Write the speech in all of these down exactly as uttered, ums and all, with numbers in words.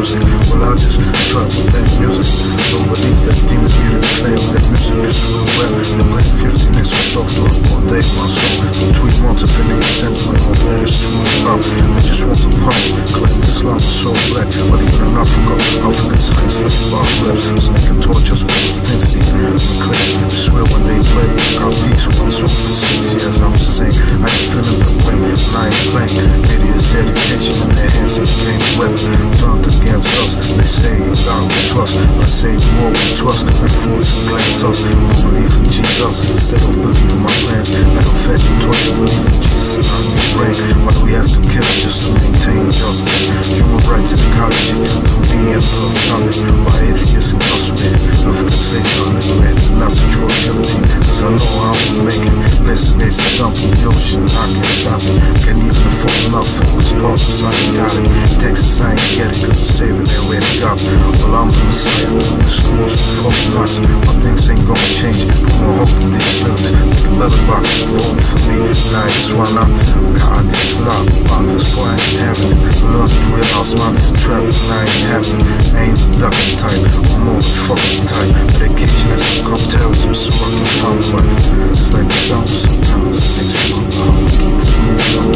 music. Well, I just try to play music. Don't believe that demons really claim that music is real rap. They play fifteen extra songs for one day, my soul. Between months of fifty cents when all that is true and pop. They just want to pop, claim Islam is so black. But even in Africa, Africans ain't slave about raps, so they can torch us with those fancy and claim. I swear when they play, got beats one song for six years. I'm just saying, I ain't feeling the way, and I ain't playing. Idiots education in their hands and became a weapon turned against us. They say God we trust, I say war we trust. Like fools and glass us, don't believe in Jesus instead of believing my plans. Matter of fact, you torture, believe in Jesus and I'm your brain. Why do we have to kill just to maintain justice? Human rights and ecology, to me and love topic. Why atheists incarcerated, African slaves are liberated, and that's the true ability. Cause I know how we make it. Blessed days are dumping the ocean, I can't stop it. Can't even afford enough for this partners, I ain't got it. Texas, I ain't get it, cause the saving they already got it. Well, I'm the Messiah, the schools for fucking nuts. My things ain't gonna change, put my hope in these lyrics. Take a better box, vote for me, and I just wanna God, this love, that's why I ain't having it. Learn to realize mine is a trap, and I ain't having it. I ain't the ducking type, I'm more the fucking type. Medication has become terrorism, so I can find a wife. It's like the jungle sometimes, it makes me wonder how we keep from moving on.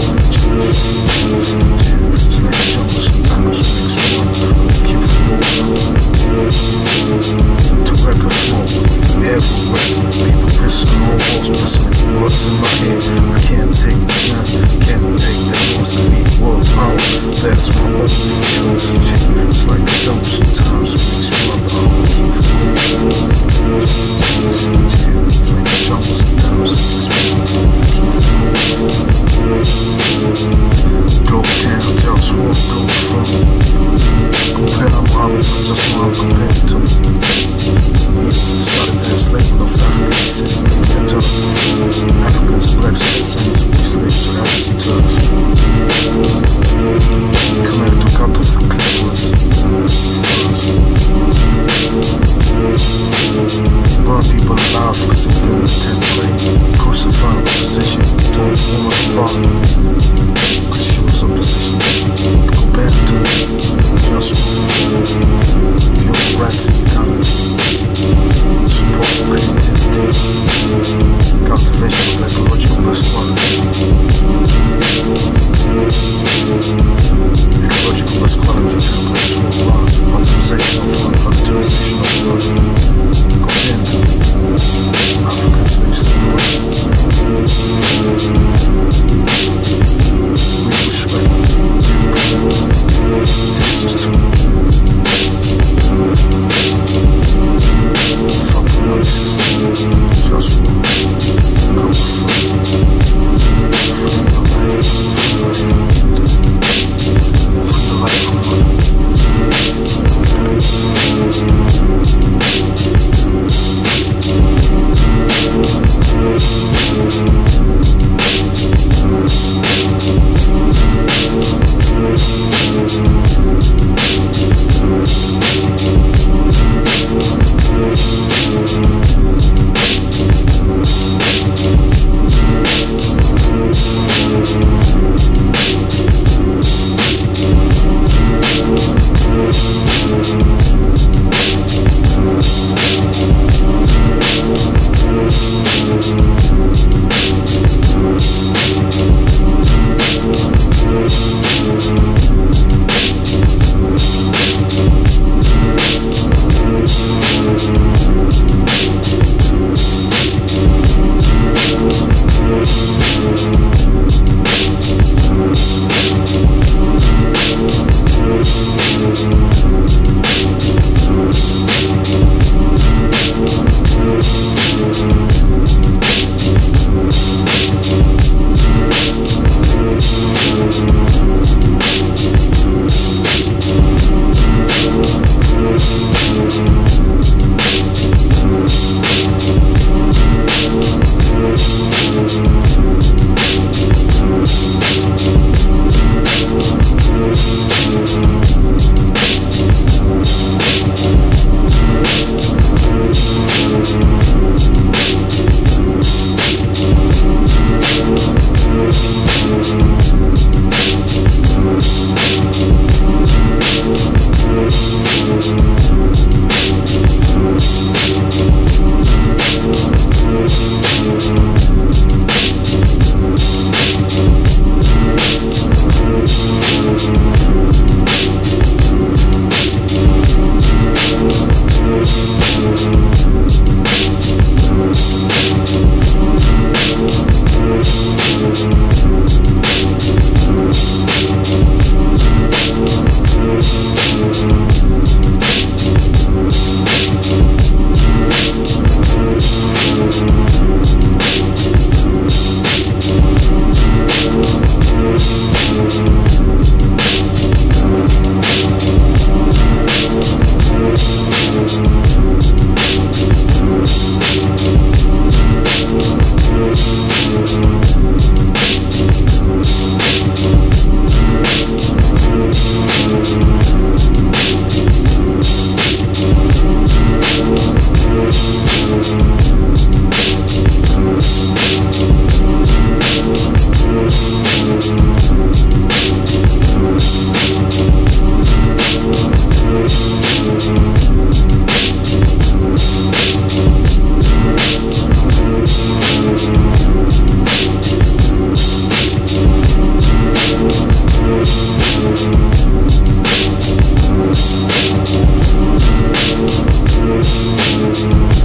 It's like the jungle sometimes, it makes me wonder how we keep from moving on. Tobacco smoke, everywhere. People pissing on walls, pissing bullets in my head. I can't take the smell, can't take that once I need world power. That's my only choice. It's like the jungle sometimes, it makes me wonder how we keep from moving on. It's like the jungle sometimes, it makes me wonder how we keep from moving on. Global town, JustWar, Globalfirm. Compare I'm robbing, just what I'm compared to. We started that enslavement of African cities, they can't touch. Africans, blacks, and descendants will be slaves to Arabs and Turks. Committed to cut off the clitoris. Burn people alive because they've been in the tenth grade. We crucified the position, torn the woman apart because she was a position. Compared to JustWar, human rights and ecology, support for creativity, cultivation of ecological response. We'll be right back.